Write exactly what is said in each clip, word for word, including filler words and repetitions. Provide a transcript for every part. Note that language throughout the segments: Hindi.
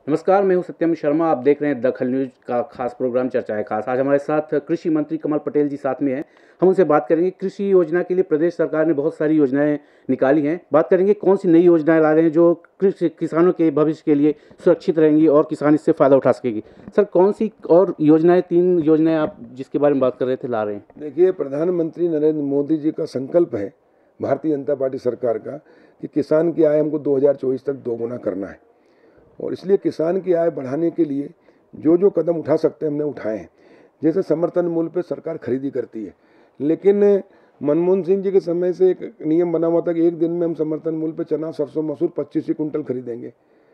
नमस्कार, मैं हूं सत्यम शर्मा। आप देख रहे हैं दखल न्यूज का खास प्रोग्राम चर्चा है खास। आज हमारे साथ कृषि मंत्री कमल पटेल जी साथ में हैं। हम उनसे बात करेंगे कृषि योजना के लिए। प्रदेश सरकार ने बहुत सारी योजनाएं निकाली हैं। बात करेंगे कौन सी नई योजनाएं ला रहे हैं जो कृषि किसानों के भविष्य के लिए सुरक्षित रहेंगी और किसान इससे फायदा उठा सकेगी। सर, कौन सी और योजनाएं, तीन योजनाएं आप जिसके बारे में बात कर रहे थे, ला रहे हैं? देखिए, प्रधानमंत्री नरेंद्र मोदी जी का संकल्प है, भारतीय जनता पार्टी सरकार का, कि किसान की आय हमको दो हज़ार चौबीस तक दोगुना करना है। और इसलिए किसान की आय बढ़ाने के लिए जो जो कदम उठा सकते हैं हमने उठाए हैं। जैसे समर्थन मूल्य पे सरकार खरीदी करती है, लेकिन मनमोहन सिंह जी के समय से एक नियम बना हुआ था कि एक दिन में हम समर्थन मूल्य पे चना, सरसों, मसूर पच्चीस ही कुंटल खरीदेंगे,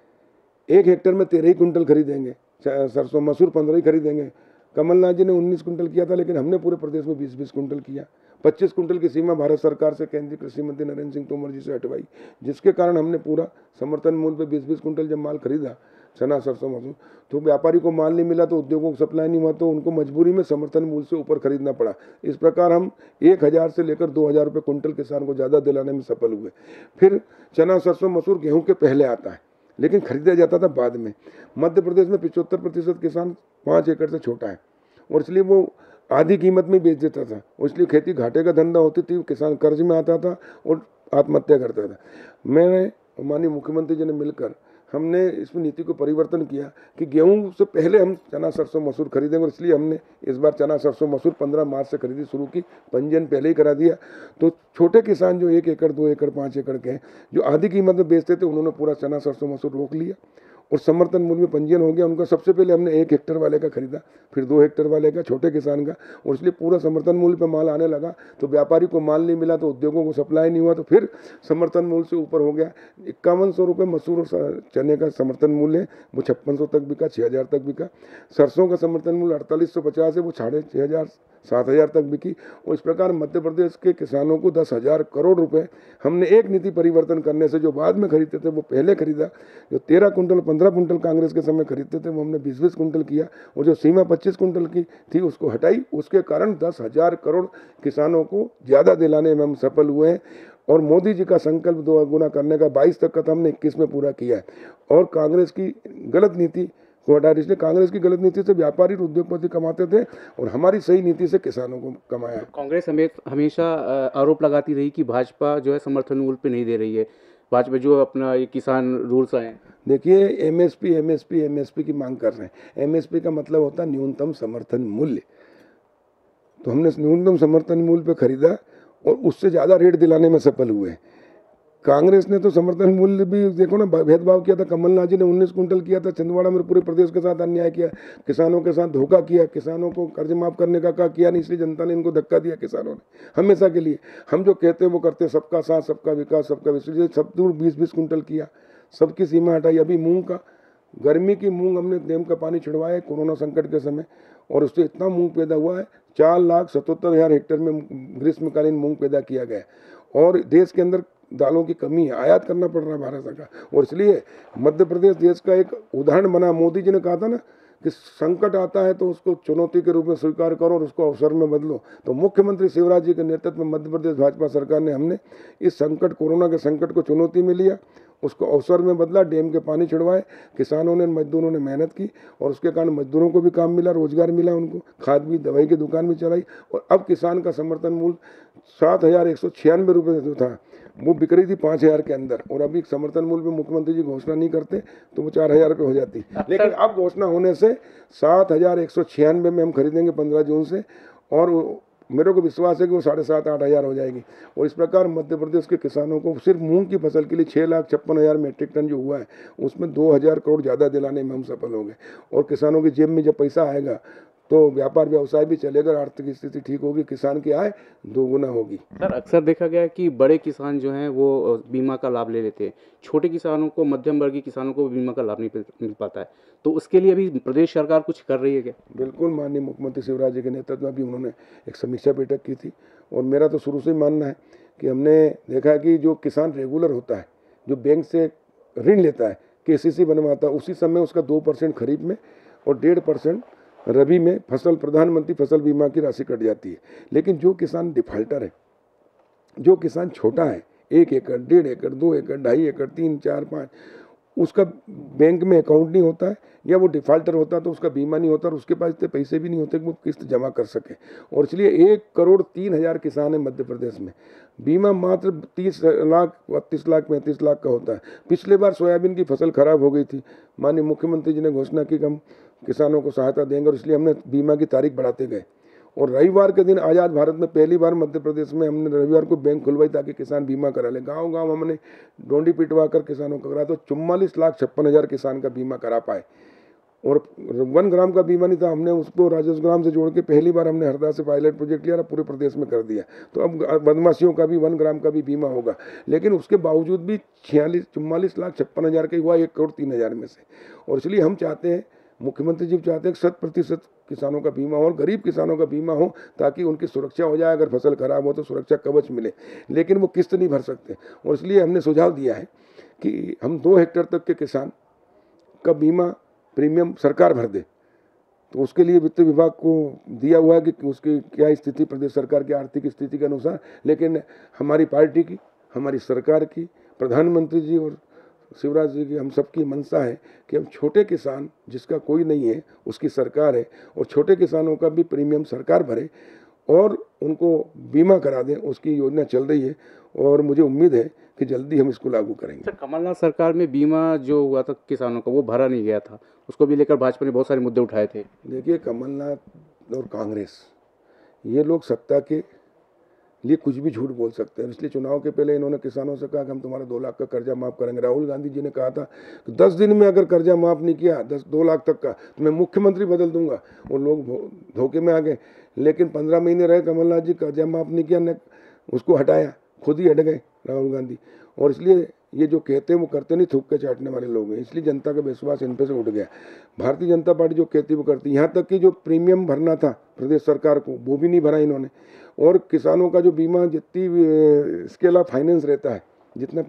एक हेक्टेयर में तेरह ही कुंटल खरीदेंगे, सरसों मसूर पंद्रह ही खरीदेंगे। कमलनाथ जी ने उन्नीस कुंटल किया था, लेकिन हमने पूरे प्रदेश में बीस बीस कुंटल किया। पच्चीस कुंटल की सीमा भारत सरकार से केंद्रीय कृषि मंत्री नरेंद्र सिंह तोमर जी से हटवाई, जिसके कारण हमने पूरा समर्थन मूल्य पे बीस बीस कुंटल जब माल खरीदा, चना, सरसों, मसूर, तो व्यापारी को माल नहीं मिला, तो उद्योगों को सप्लाई नहीं हुआ, तो उनको मजबूरी में समर्थन मूल्य से ऊपर खरीदना पड़ा। इस प्रकार हम एक हज़ार से लेकर दो हज़ार रुपये कुंटल किसान को ज़्यादा दिलाने में सफल हुए। फिर चना, सरसों, मसूर गेहूँ के पहले आता है, लेकिन खरीदा जाता था बाद में। मध्य प्रदेश में पिछहत्तर प्रतिशत किसान पाँच एकड़ से छोटा है, और इसलिए वो आधी कीमत में बेच देता था, और इसलिए खेती घाटे का धंधा होती थी, किसान कर्ज में आता था और आत्महत्या करता था। मैंने माननीय मुख्यमंत्री जी ने मिलकर हमने इसमें नीति को परिवर्तन किया कि गेहूं से पहले हम चना, सरसों, मसूर खरीदेंगे, और इसलिए हमने इस बार चना, सरसों, मसूर पंद्रह मार्च से खरीदी शुरू की, पंजीयन पहले ही करा दिया। तो छोटे किसान जो एक एकड़, दो एकड़, पाँच एकड़ के हैं, जो आधी कीमत में बेचते थे, उन्होंने पूरा चना, सरसों, मसूर रोक लिया और समर्थन मूल्य में पंजीयन हो गया उनका। सबसे पहले हमने एक हेक्टेयर वाले का खरीदा, फिर दो हेक्टेयर वाले का, छोटे किसान का, और इसलिए पूरा समर्थन मूल्य पे माल आने लगा। तो व्यापारी को माल नहीं मिला, तो उद्योगों को सप्लाई नहीं हुआ, तो फिर समर्थन मूल्य से ऊपर हो गया। इक्यावन सौ रुपये मसूर और चने का समर्थन मूल्य है, वो छप्पन सौ तक बिका, छः हज़ार तक बिका। सरसों का समर्थन मूल्य अड़तालीस सौ पचास है, वो साढ़े छः हज़ार सात हज़ार तक बिकी। और इस प्रकार मध्य प्रदेश के किसानों को दस हज़ार करोड़ रुपए हमने एक नीति परिवर्तन करने से, जो बाद में खरीदते थे वो पहले खरीदा। जो तेरह कुंटल, पंद्रह कुंटल कांग्रेस के समय खरीदते थे, वो हमने बीस बीस कुंटल किया, और जो सीमा पच्चीस कुंटल की थी उसको हटाई। उसके कारण दस हज़ार करोड़ किसानों को ज़्यादा दिलाने में हम सफल हुए हैं। और मोदी जी का संकल्प दो गुना करने का बाईस तक का था, हमने इक्कीस में पूरा किया है। और कांग्रेस की गलत नीति को हटा, इसलिए कांग्रेस की गलत नीति से व्यापारी और उद्योगपति कमाते थे, और हमारी सही नीति से किसानों को कमाया। कांग्रेस हमें हमेशा अ, आरोप लगाती रही कि भाजपा जो है समर्थन मूल्य पे नहीं दे रही है। भाजपा जो अपना ये किसान रूल्स आए, देखिए, एमएसपी एमएसपी एमएसपी की मांग कर रहे हैं। एमएसपी का मतलब होता है न्यूनतम समर्थन मूल्य। तो हमने न्यूनतम समर्थन मूल्य पे खरीदा और उससे ज़्यादा रेट दिलाने में सफल हुए। कांग्रेस ने तो समर्थन मूल्य भी देखो ना, भेदभाव किया था। कमलनाथ जी ने उन्नीस कुंटल किया था, छिंदवाड़ा में पूरे प्रदेश के साथ अन्याय किया, किसानों के साथ धोखा किया, किसानों को कर्ज माफ करने का कहा, किया नहीं, इसलिए जनता ने इनको धक्का दिया। किसानों ने हमेशा के लिए, हम जो कहते हैं वो करते, सबका साथ, सबका विकास, सबका विकास, सब दूर बीस बीस कुंटल किया, सबकी सीमा हटाई। अभी मूंग का, गर्मी की मूंग हमने डैम का पानी छिड़वाया है कोरोना संकट के समय, और उससे इतना मूंग पैदा हुआ है, चार लाख सतहत्तर हजार हेक्टेयर में ग्रीष्मकालीन मूंग पैदा किया गया। और देश के अंदर दालों की कमी है, आयात करना पड़ रहा है भारत सरकार। और इसलिए मध्य प्रदेश देश का एक उदाहरण बना। मोदी जी ने कहा था ना कि संकट आता है तो उसको चुनौती के रूप में स्वीकार करो और उसको अवसर में बदलो। तो मुख्यमंत्री शिवराज जी के नेतृत्व में मध्य प्रदेश भाजपा सरकार ने, हमने इस संकट, कोरोना के संकट को चुनौती में लिया, उसको अवसर में बदला, डैम के पानी छिड़वाए, किसानों ने, मजदूरों ने मेहनत की, और उसके कारण मजदूरों को भी काम मिला, रोजगार मिला उनको, खाद भी, दवाई की दुकान भी चलाई। और अब किसान का समर्थन मूल्य सात हजार एक सौ छियानवे रुपये जो था, वो बिक रही थी पाँच हजार के अंदर, और अभी समर्थन मूल्य पे मुख्यमंत्री जी घोषणा नहीं करते तो वो चार हजार रुपये हो जाती। लेकिन अब घोषणा होने से सात हजार एक सौ छियानवे में हम खरीदेंगे पंद्रह जून से, और मेरे को विश्वास है कि वो साढ़े सात आठ हज़ार हो जाएगी। और इस प्रकार मध्य प्रदेश के किसानों को सिर्फ मूंग की फसल के लिए छः लाख छप्पन हज़ार मीट्रिक टन जो हुआ है, उसमें दो हज़ार करोड़ ज़्यादा दिलाने में हम सफल होंगे। और किसानों की जेब में जब पैसा आएगा तो व्यापार व्यवसाय भी चलेगा, आर्थिक स्थिति ठीक होगी, किसान की आय दोगुना होगी। सर, अक्सर देखा गया है कि बड़े किसान जो हैं वो बीमा का लाभ ले लेते हैं, छोटे किसानों को, मध्यम वर्गीय किसानों को बीमा का लाभ नहीं मिल मिल पाता है। तो उसके लिए अभी प्रदेश सरकार कुछ कर रही है क्या? बिल्कुल, माननीय मुख्यमंत्री शिवराज जी के नेतृत्व में भी उन्होंने एक समीक्षा बैठक की थी, और मेरा तो शुरू से ही मानना है कि हमने देखा है कि जो किसान रेगुलर होता है, जो बैंक से ऋण लेता है, केसीसी बनवाता है, उसी समय उसका दो परसेंट खरीफ में और डेढ़ परसेंट रबी में फसल, प्रधानमंत्री फसल बीमा की राशि कट जाती है। लेकिन जो किसान डिफाल्टर है, जो किसान छोटा है, एक एकड़, डेढ़ एकड़, दो एकड़, ढाई एकड़, तीन, चार, पाँच, उसका बैंक में अकाउंट नहीं होता है या वो डिफाल्टर होता है तो उसका बीमा नहीं होता और उसके पास इतने पैसे भी नहीं होते कि वो किस्त जमा कर सके। और इसलिए एक करोड़ तीन हज़ार किसान है मध्य प्रदेश में, बीमा मात्र तीस लाख बत्तीस लाख पैंतीस लाख का होता है। पिछले बार सोयाबीन की फसल खराब हो गई थी, माननीय मुख्यमंत्री जी ने घोषणा की कि हम किसानों को सहायता देंगे और इसलिए हमने बीमा की तारीख बढ़ाते गए। और रविवार के दिन आज़ाद भारत में पहली बार मध्य प्रदेश में हमने रविवार को बैंक खुलवाई ताकि किसान बीमा करा ले। गांव गांव हमने डोंडी पिटवा कर किसानों को करा, तो चुम्बालीस लाख छप्पन हज़ार किसान का बीमा करा पाए। और वन ग्राम का बीमा नहीं था, हमने उसको राजस्व ग्राम से जोड़ के पहली बार हमने हरदा से पायलट प्रोजेक्ट लिया और पूरे प्रदेश में कर दिया। तो अब बदमाशियों का भी वन ग्राम का भी बीमा होगा, लेकिन उसके बावजूद भी छियालीस चुम्बालीस लाख छप्पन हज़ार का हुआ एक करोड़ तीन हज़ार में से। और इसलिए हम चाहते हैं, मुख्यमंत्री जी चाहते हैं शत प्रतिशत किसानों का बीमा हो और गरीब किसानों का बीमा हो ताकि उनकी सुरक्षा हो जाए। अगर फसल खराब हो तो सुरक्षा कवच मिले, लेकिन वो किस्त नहीं भर सकते। और इसलिए हमने सुझाव दिया है कि हम दो हेक्टेयर तक के किसान का बीमा प्रीमियम सरकार भर दे। तो उसके लिए वित्त विभाग को दिया हुआ है कि उसकी क्या स्थिति प्रदेश सरकार की आर्थिक स्थिति के अनुसार, लेकिन हमारी पार्टी की, हमारी सरकार की, प्रधानमंत्री जी और शिवराज जी की, हम सबकी मंशा है कि हम छोटे किसान जिसका कोई नहीं है उसकी सरकार है और छोटे किसानों का भी प्रीमियम सरकार भरे और उनको बीमा करा दें। उसकी योजना चल रही है और मुझे उम्मीद है कि जल्दी हम इसको लागू करेंगे। सर, कमलनाथ सरकार में बीमा जो हुआ था किसानों का वो भरा नहीं गया था, उसको भी लेकर भाजपा ने बहुत सारे मुद्दे उठाए थे। देखिए, कमलनाथ और कांग्रेस ये लोग सत्ता के लिए कुछ भी झूठ बोल सकते हैं। इसलिए चुनाव के पहले इन्होंने किसानों से कहा कि हम तुम्हारा दो लाख का कर्जा माफ करेंगे। राहुल गांधी जी ने कहा था कि दस दिन में अगर कर्जा माफ नहीं किया दस दो लाख तक का तो मैं मुख्यमंत्री बदल दूंगा। वो लोग धोखे में आ गए, लेकिन पंद्रह महीने रहे कमलनाथ जी, कर्जा माफ नहीं किया, ने उसको हटाया, खुद ही हट गए राहुल गांधी। और इसलिए ये जो कहते हैं वो करते नहीं, थूक के चाटने वाले लोग हैं। इसलिए जनता का विश्वास इन पे से उठ गया। भारतीय जनता पार्टी जो कहती वो करती। यहाँ तक कि जो प्रीमियम भरना था प्रदेश सरकार को वो भी नहीं भरा इन्होंने। और किसानों का जो बीमा जितनी स्केल ऑफ फाइनेंस रहता है जितना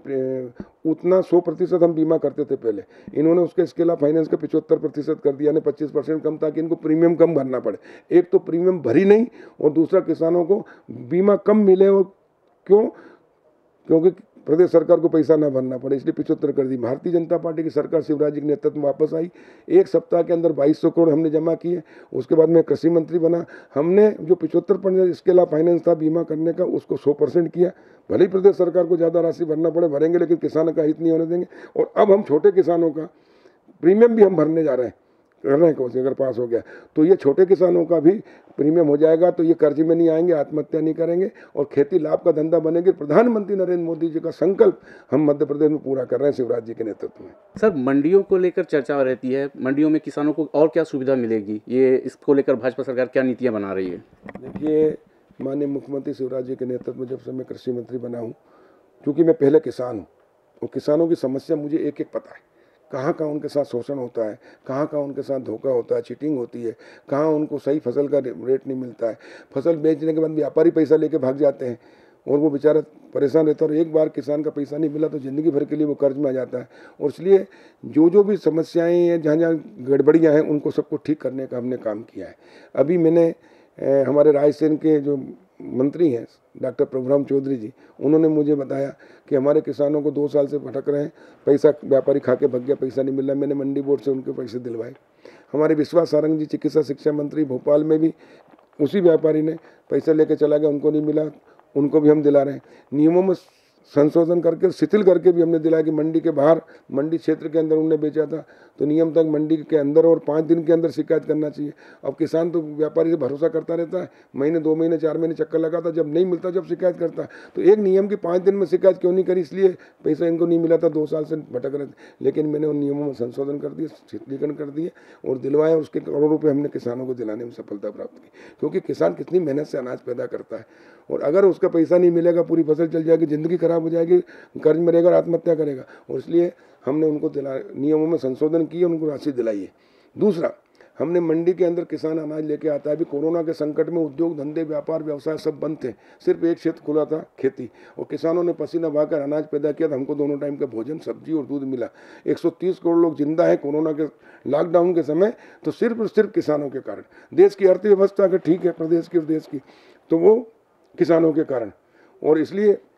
उतना सौ प्रतिशत हम बीमा करते थे पहले, इन्होंने उसके स्केल ऑफ फाइनेंस का पिछहत्तर प्रतिशत कर दिया, यानी पच्चीस परसेंट कम, ताकि इनको प्रीमियम कम भरना पड़े। एक तो प्रीमियम भरी नहीं और दूसरा किसानों को बीमा कम मिले। और क्यों? क्योंकि प्रदेश सरकार को पैसा ना भरना पड़े, इसलिए पिछहत्तर कर दी। भारतीय जनता पार्टी की सरकार शिवराज जी के नेतृत्व में वापस आई। एक सप्ताह के अंदर बाईस सौ करोड़ हमने जमा किए। उसके बाद मैं कृषि मंत्री बना, हमने जो पिछहत्तर परसेंट स्केल ऑफ फाइनेंस था बीमा करने का उसको सौ परसेंट किया। भले ही प्रदेश सरकार को ज़्यादा राशि भरना पड़े, भरेंगे, लेकिन किसानों का हित नहीं होने देंगे। और अब हम छोटे किसानों का प्रीमियम भी हम भरने जा रहे हैं, कर रहे हैं कोशिश। अगर पास हो गया तो ये छोटे किसानों का भी प्रीमियम हो जाएगा, तो ये कर्ज में नहीं आएंगे, आत्महत्या नहीं करेंगे और खेती लाभ का धंधा बनेगी। प्रधानमंत्री नरेंद्र मोदी जी का संकल्प हम मध्य प्रदेश में पूरा कर रहे हैं शिवराज जी के नेतृत्व में। सर, मंडियों को लेकर चर्चा रहती है, मंडियों में किसानों को और क्या सुविधा मिलेगी, ये इसको लेकर भाजपा सरकार क्या नीतियाँ बना रही है? देखिए, माननीय मुख्यमंत्री शिवराज जी के नेतृत्व में जब से मैं कृषि मंत्री बना हूँ, क्योंकि मैं पहले किसान हूँ और किसानों की समस्या मुझे एक एक पता है। कहाँ कहाँ उनके साथ शोषण होता है, कहाँ कहाँ उनके साथ धोखा होता है, चीटिंग होती है, कहाँ उनको सही फसल का रेट नहीं मिलता है। फसल बेचने के बाद व्यापारी पैसा लेके भाग जाते हैं और वो बेचारा परेशान रहता है। और एक बार किसान का पैसा नहीं मिला तो ज़िंदगी भर के लिए वो कर्ज में आ जाता है। और इसलिए जो जो भी समस्याएं हैं, जहाँ जहाँ गड़बड़ियाँ हैं, उनको सबको ठीक करने का हमने काम किया है। अभी मैंने ए, हमारे रायसेन के जो मंत्री हैं डॉक्टर प्रभुराम चौधरी जी, उन्होंने मुझे बताया कि हमारे किसानों को दो साल से भटक रहे हैं, पैसा व्यापारी खा के भग गया, पैसा नहीं मिल रहा। मैंने मंडी बोर्ड से उनके पैसे दिलवाए। हमारे विश्वास सारंग जी चिकित्सा शिक्षा मंत्री, भोपाल में भी उसी व्यापारी ने पैसा लेके चला गया, उनको नहीं मिला, उनको भी हम दिला रहे हैं। नियमों में संशोधन करके शिथिल करके भी हमने दिलाया कि मंडी के बाहर, मंडी क्षेत्र के अंदर उन्होंने बेचा था तो नियम तक मंडी के अंदर और पाँच दिन के अंदर शिकायत करना चाहिए। अब किसान तो व्यापारी से भरोसा करता रहता है, महीने दो महीने चार महीने चक्कर लगाता, जब नहीं मिलता जब शिकायत करता है। तो एक नियम की पाँच दिन में शिकायत क्यों नहीं करी? इसलिए पैसा इनको नहीं मिला था, दो साल से भटक रहे थे। लेकिन मैंने उन नियमों में संशोधन कर दिए, शिथिलीकरण कर दिए और दिलवाया। उसके करोड़ों रुपये हमने किसानों को दिलाने में सफलता प्राप्त की, क्योंकि किसान कितनी मेहनत से अनाज पैदा करता है और अगर उसका पैसा नहीं मिलेगा पूरी फसल चल जाएगी, ज़िंदगी खराब हो जाएगी, कर्ज में रहेगा, आत्महत्या करेगा। और इसलिए हमने उनको दिला नियमों में संशोधन किए, उनको राशि दिलाई है। दूसरा, हमने मंडी के अंदर किसान अनाज लेके आता है। अभी कोरोना के संकट में उद्योग धंधे व्यापार व्यवसाय सब बंद थे, सिर्फ एक क्षेत्र खुला था, खेती, और किसानों ने पसीना बहाकर अनाज पैदा किया तो हमको दोनों टाइम का भोजन, सब्जी और दूध मिला। एक सौ तीस करोड़ लोग जिंदा है कोरोना के लॉकडाउन के समय, तो सिर्फ और सिर्फ किसानों के कारण। देश की अर्थव्यवस्था अगर ठीक है, प्रदेश की और देश की, तो वो किसानों के कारण। और इसलिए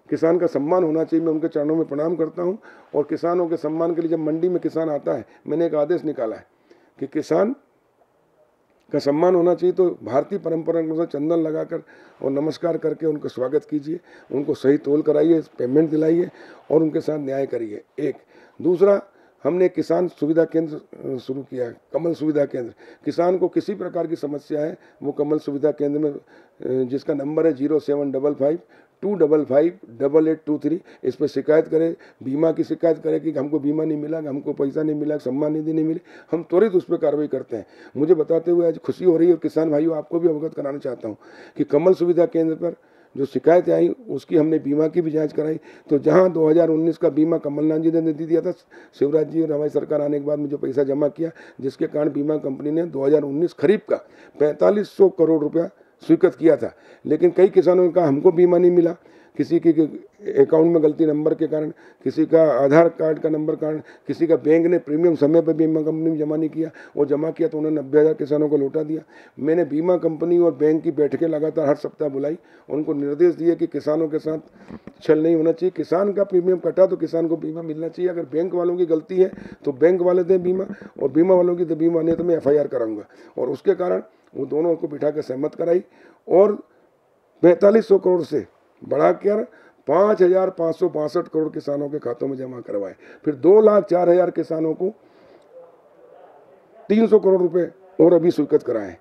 किसान का सम्मान होना चाहिए। मैं उनके चरणों में प्रणाम करता हूँ। और किसानों के सम्मान के लिए जब मंडी में किसान आता है, मैंने एक आदेश निकाला है कि किसान का सम्मान होना चाहिए, तो भारतीय परंपरा के अनुसार चंदन लगाकर और नमस्कार करके उनका स्वागत कीजिए, उनको सही तोल कराइए, पेमेंट दिलाइए और उनके साथ न्याय करिए। एक दूसरा, हमने किसान सुविधा केंद्र शुरू किया है, कमल सुविधा केंद्र। किसान को किसी प्रकार की समस्या है, वो कमल सुविधा केंद्र में, जिसका नंबर है zero seven double five two double five double eight two three, इस पर शिकायत करें। बीमा की शिकायत करें कि हमको बीमा नहीं मिला, हमको पैसा नहीं मिला, सम्मान निधि नहीं मिली, हम त्वरित उस पर कार्रवाई करते हैं। मुझे बताते हुए आज खुशी हो रही है और किसान भाइयों आपको भी अवगत कराना चाहता हूँ कि कमल सुविधा केंद्र पर जो शिकायतें आई उसकी हमने बीमा की भी जांच कराई। तो जहां दो हज़ार उन्नीस का बीमा कमलनाथ जी ने दे दिया था, शिवराज जी और हमारी सरकार आने के बाद मुझे पैसा जमा किया, जिसके कारण बीमा कंपनी ने दो हज़ार उन्नीस खरीफ का पैंतालीस सौ करोड़ रुपया स्वीकृत किया था। लेकिन कई किसानों ने कहा हमको बीमा नहीं मिला, किसी के अकाउंट में गलती नंबर के कारण, किसी का आधार कार्ड का नंबर कारण, किसी का बैंक ने प्रीमियम समय पर बीमा कंपनी में जमा नहीं किया, और जमा किया तो उन्होंने नब्बे हज़ार किसानों को लौटा दिया। मैंने बीमा कंपनी और बैंक की बैठकें लगातार हर सप्ताह बुलाई, उनको निर्देश दिए कि किसानों के साथ छल नहीं होना चाहिए। किसान का प्रीमियम कटा तो किसान को बीमा मिलना चाहिए। अगर बैंक वालों की गलती है तो बैंक वाले दें बीमा, और बीमा वालों की तो बीमा नहीं तो मैं एफ आई आर कराऊंगा। और उसके कारण वो दोनों को बिठा कर सहमत कराई और पैंतालीस सौ करोड़ से बढ़ाकर पाँच हजार पाँच सौ बासठ करोड़ किसानों के खातों में जमा करवाए। फिर दो लाख चार हजार किसानों को तीन सौ करोड़ रुपए और अभी स्वीकृत कराए।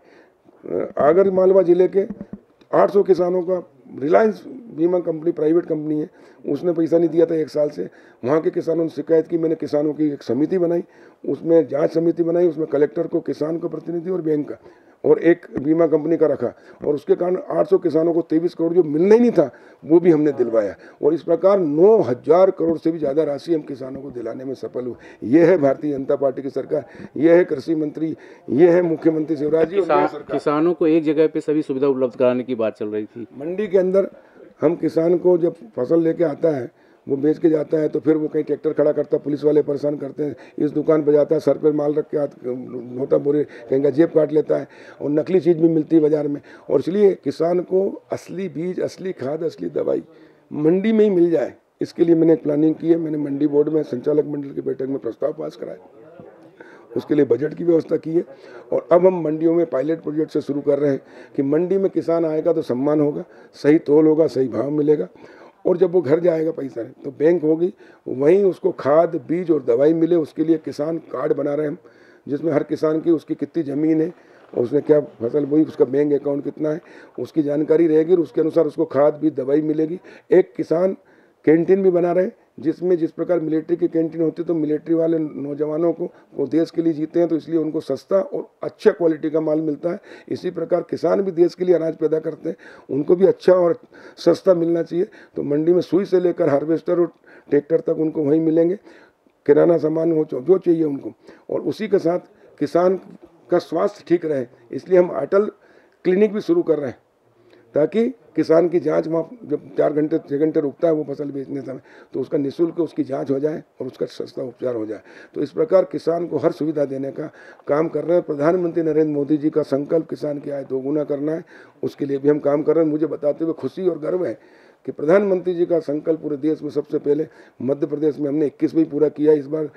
आगर मालवा जिले के आठ सौ किसानों का रिलायंस बीमा कंपनी प्राइवेट कंपनी है, उसने पैसा नहीं दिया था एक साल से। वहाँ के किसानों ने शिकायत की, मैंने किसानों की एक समिति बनाई, उसमें जांच समिति बनाई, उसमें कलेक्टर को, किसान को प्रतिनिधि और बैंक का और एक बीमा कंपनी का रखा, और उसके कारण आठ सौ किसानों को तेईस करोड़ जो मिलना ही नहीं था वो भी हमने दिलवाया। और इस प्रकार नौ हजार करोड़ से भी ज़्यादा राशि हम किसानों को दिलाने में सफल हुए। ये है भारतीय जनता पार्टी की सरकार, ये है कृषि मंत्री, ये है मुख्यमंत्री शिवराज जी। किसान, किसानों को एक जगह पे सभी सुविधा उपलब्ध कराने की बात चल रही थी। मंडी के अंदर हम किसान को जब फसल लेके आता है, वो बेच के जाता है, तो फिर वो कहीं ट्रैक्टर खड़ा करता है, पुलिस वाले परेशान करते हैं, इस दुकान पर जाता है, सर पर माल रख के होता बोरे, कहीं का जेब काट लेता है, और नकली चीज़ भी मिलती है बाजार में। और इसलिए किसान को असली बीज, असली खाद, असली दवाई मंडी में ही मिल जाए, इसके लिए मैंने प्लानिंग की है। मैंने मंडी बोर्ड में संचालक मंडल की बैठक में प्रस्ताव पास कराया, उसके लिए बजट की व्यवस्था की है। और अब हम मंडियों में पायलट प्रोजेक्ट से शुरू कर रहे हैं कि मंडी में किसान आएगा तो सम्मान होगा, सही तोल होगा, सही भाव मिलेगा, और जब वो घर जाएगा पैसा तो बैंक होगी, वहीं उसको खाद, बीज और दवाई मिले। उसके लिए किसान कार्ड बना रहे हैं हम, जिसमें हर किसान की उसकी कितनी ज़मीन है और उसने क्या फसल बोई, उसका बैंक अकाउंट कितना है, उसकी जानकारी रहेगी, और उसके अनुसार उसको खाद, बीज, दवाई मिलेगी। एक किसान कैंटीन भी बना रहे हैं, जिसमें जिस प्रकार मिलिट्री की कैंटीन होती है, तो मिलिट्री वाले नौजवानों को वो देश के लिए जीते हैं, तो इसलिए उनको सस्ता और अच्छा क्वालिटी का माल मिलता है। इसी प्रकार किसान भी देश के लिए अनाज पैदा करते हैं, उनको भी अच्छा और सस्ता मिलना चाहिए। तो मंडी में सुई से लेकर हार्वेस्टर और ट्रैक्टर तक उनको वहीं मिलेंगे, किराना सामान हो जो चाहिए उनको। और उसी के साथ किसान का स्वास्थ्य ठीक रहे, इसलिए हम अटल क्लिनिक भी शुरू कर रहे हैं, ताकि किसान की जांच वहाँ जब चार घंटे छः घंटे रुकता है वो फसल बेचने समय, तो उसका निःशुल्क उसकी जांच हो जाए और उसका सस्ता उपचार हो जाए। तो इस प्रकार किसान को हर सुविधा देने का काम कर रहे हैं। प्रधानमंत्री नरेंद्र मोदी जी का संकल्प किसान की आय दोगुना करना है, उसके लिए भी हम काम कर रहे हैं। मुझे बताते हुए खुशी और गर्व है कि प्रधानमंत्री जी का संकल्प पूरे देश में सबसे पहले मध्य प्रदेश में हमने इक्कीस में पूरा किया। इस बार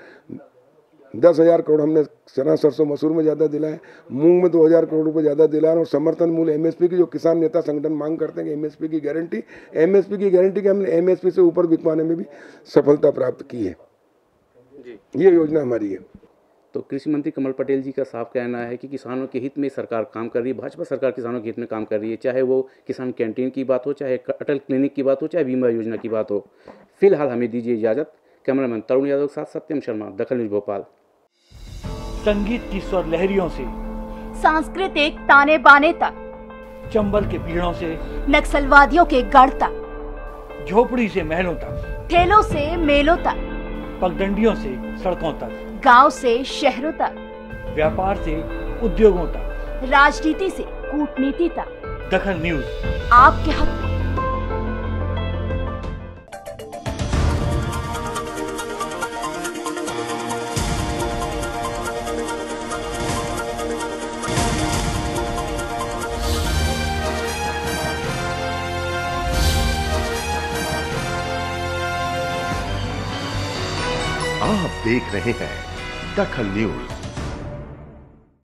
दस हजार करोड़ हमने चना, सरसों, मसूर में ज़्यादा दिलाए, मूंग में दो हजार करोड़ रुपए ज़्यादा दिलाए। और समर्थन मूल्य एमएसपी की, जो किसान नेता संगठन मांग करते हैं कि एमएसपी की गारंटी, एमएसपी की गारंटी की हमने एमएसपी से ऊपर बिकवाने में भी सफलता प्राप्त की है। ये योजना हमारी है। तो कृषि मंत्री कमल पटेल जी का साफ कहना है कि किसानों के हित में सरकार काम कर रही है, भाजपा सरकार किसानों के हित में काम कर रही है, चाहे वो किसान कैंटीन की बात हो, चाहे अटल क्लिनिक की बात हो, चाहे बीमा योजना की बात हो। फिलहाल हमें दीजिए इजाज़त। कैमरामैन तरुण यादव के साथ सत्यम शर्मा, दखल न्यूज भोपाल। संगीत की स्वर लहरियों से सांस्कृतिक ताने बाने तक, चंबल के पीड़ों से नक्सलवादियों के गढ़ तक, झोपड़ी से महलों तक, ठेलों से मेलों तक, पगडंडियों से सड़कों तक, गांव से शहरों तक, व्यापार से उद्योगों तक, राजनीति से कूटनीति तक, दखल न्यूज आपके हक में। देख रहे हैं दखल न्यूज।